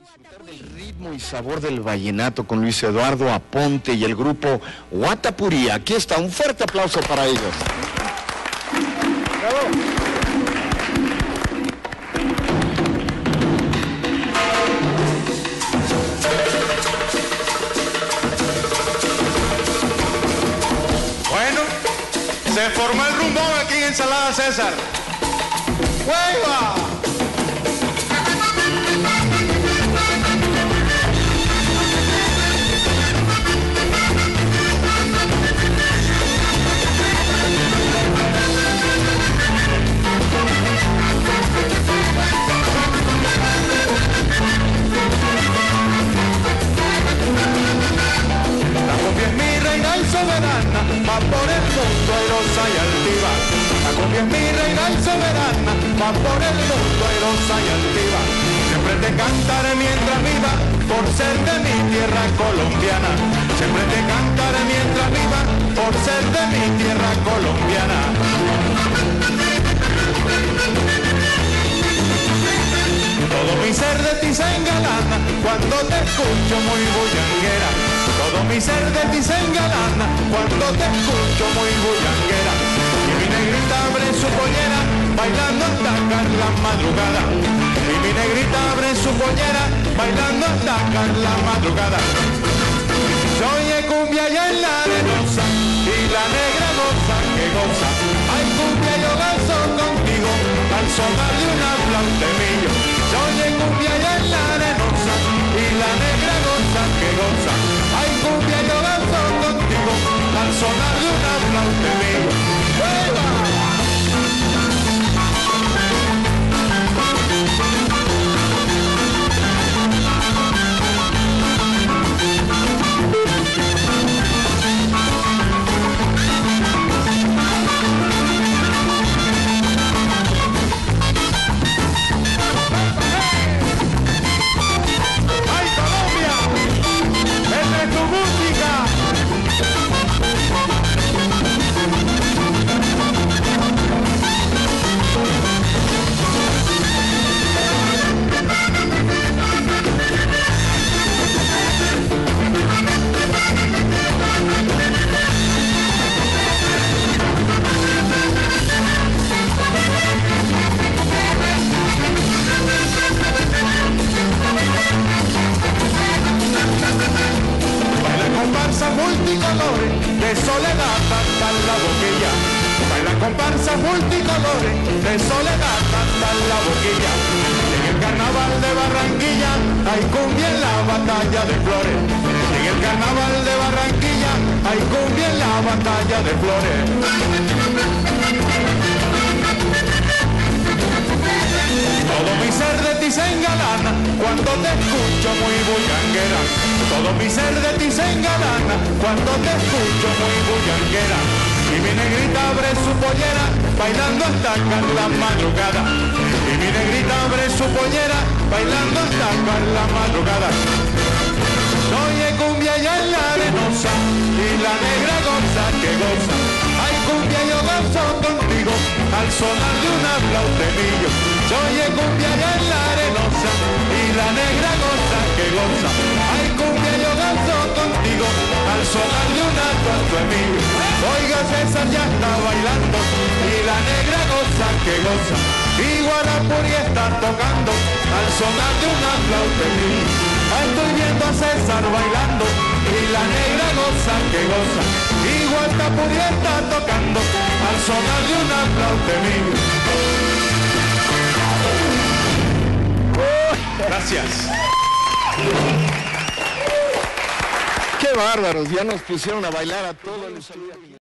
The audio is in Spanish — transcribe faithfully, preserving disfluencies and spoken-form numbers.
Disfrutar del ritmo y sabor del vallenato con Luis Eduardo Aponte y el grupo Guatapurí. Aquí está, un fuerte aplauso para ellos. ¡Bravo! Bueno, se formó el rumbón aquí en Ensalada César. ¡Hueva! Soberana, va por el mundo airosa y altiva. La cumbia es mi reina y soberana, va por el mundo airosa y altiva. Siempre te cantaré mientras viva, por ser de mi tierra colombiana. Siempre te cantaré mientras viva, por ser de mi tierra colombiana. Todo mi ser de ti se engalana cuando te escucho muy bullanguera. Todo mi ser de ti se engalana cuando te escucho muy bullanguera. Y mi negrita abre su pollera bailando hasta caer la madrugada. Y mi negrita abre su pollera bailando hasta caer la madrugada. Se oye cumbia ya en la arenosa y la negra goza que goza. Hay cumbia yo gozo contigo al sonar de una flauta mío. Se oye cumbia ya en la arenosa y la negra goza que goza. Hay cumbia yo gozo contigo al sonar de una flauta mío. Multicolores de soledad hasta la boquilla. Baila comparsa multicolores de soledad hasta la boquilla. En el carnaval de Barranquilla hay cumbia en la batalla de Flores. En el carnaval de Barranquilla hay cumbia en la batalla de Flores. Todo mi ser de ti se engalana cuando te escucho muy bullanguera. Todo mi ser de ti se engalana cuando te escucho muy bullanguera. Y mi negrita abre su pollera bailando hasta caer la madrugada. Y mi negrita abre su pollera bailando hasta caer la madrugada. Oye cumbia ya en la arenosa y la negra goza que goza. Hay cumbia yo gozo contigo al sonar de una flauta mío. Oye cumbia ya en la arenosa y la negra goza que goza. Hay cumbia yo gozo contigo al sonar de una flauta mío. Oiga César ya está bailando y la negra goza que goza. Y Guatapurí está tocando al sonar de una flauta mío. Estoy viendo a César bailando y la negra goza que goza. Y Guatapurí está tocando al sonar de una flauta mío. Gracias. ¡Qué bárbaros! Ya nos pusieron a bailar a todos los...